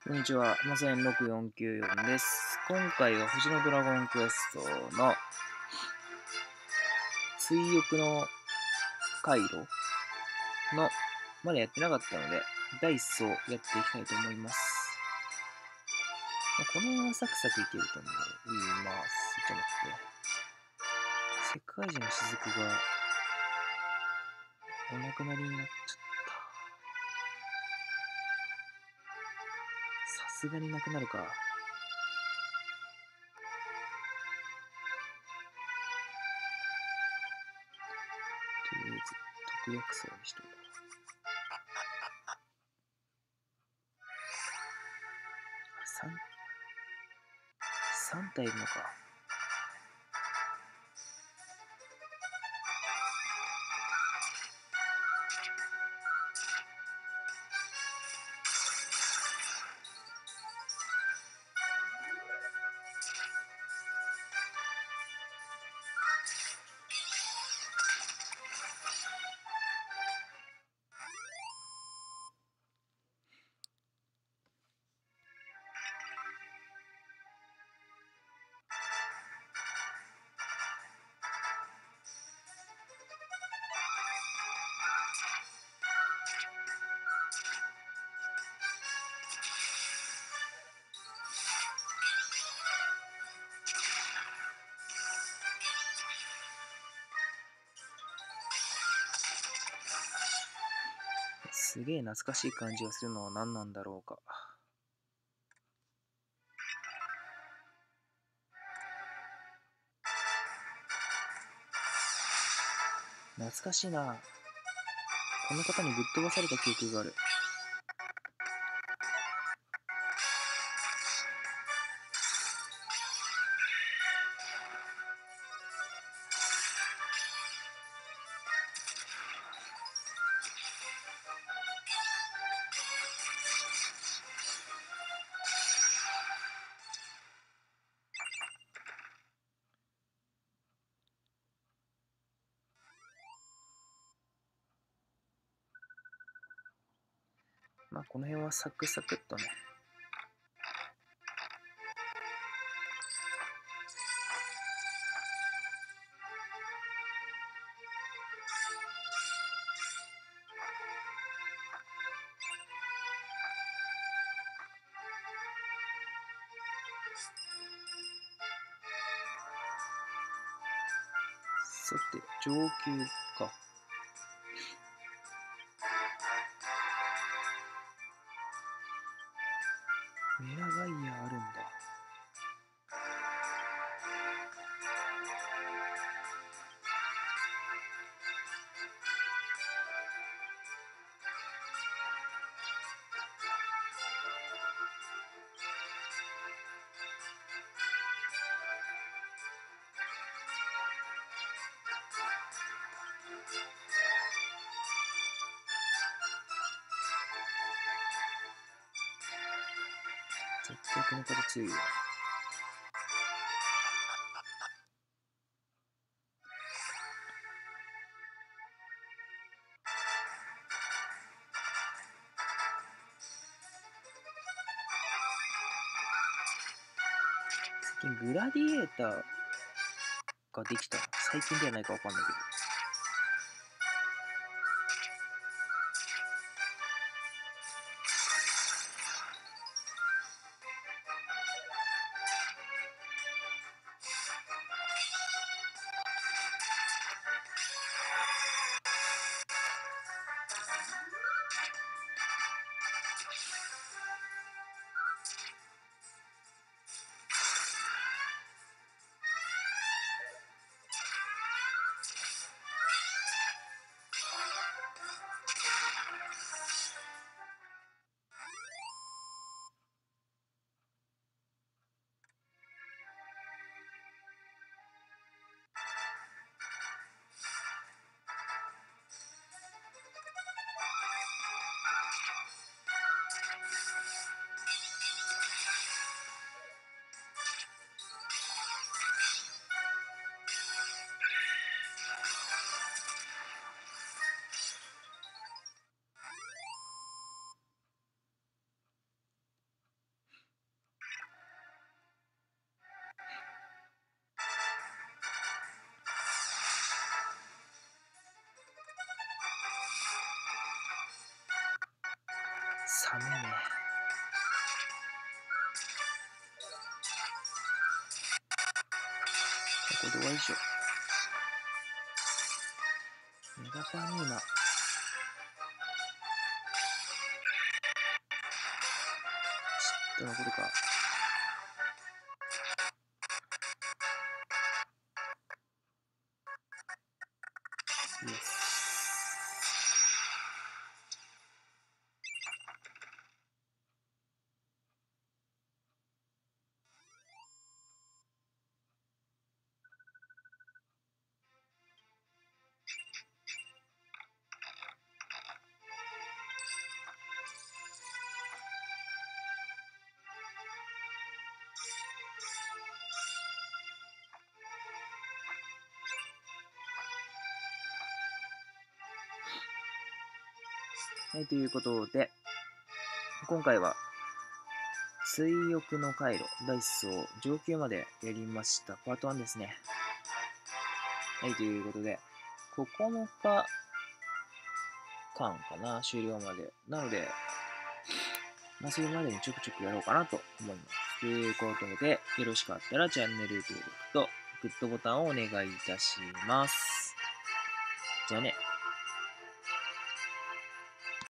こんにちは、masa46494です。今回は星のドラゴンクエストの追憶の回廊のまだやってなかったので、第1層やっていきたいと思います。この辺はサクサクいけると思います。ちょっと待って。世界中の雫がお亡くなりになっちゃった。さすがになくなるか。とりあえず、特約層にしとこう。3体いるのか。すげえ懐かしい感じがするのは何なんだろうか。懐かしいな。この方にぶっ飛ばされた記憶がある。まあこの辺はサクサクっとね。さて、上級か。メラガイアあるんだ。絶対この方強いよ。最近グラディエーターができた。最近ではないかわかんないけど。 寒いね。これで終わりでしょ。メガパンに今、ちょっと残るか。イエス。はい、ということで、今回は、追憶の回路第1層上級までやりました。パート1ですね。はい、ということで、9日間かな、終了まで。なので、それまでにちょくちょくやろうかなと思います。ということで、よろしかったらチャンネル登録とグッドボタンをお願いいたします。じゃあね。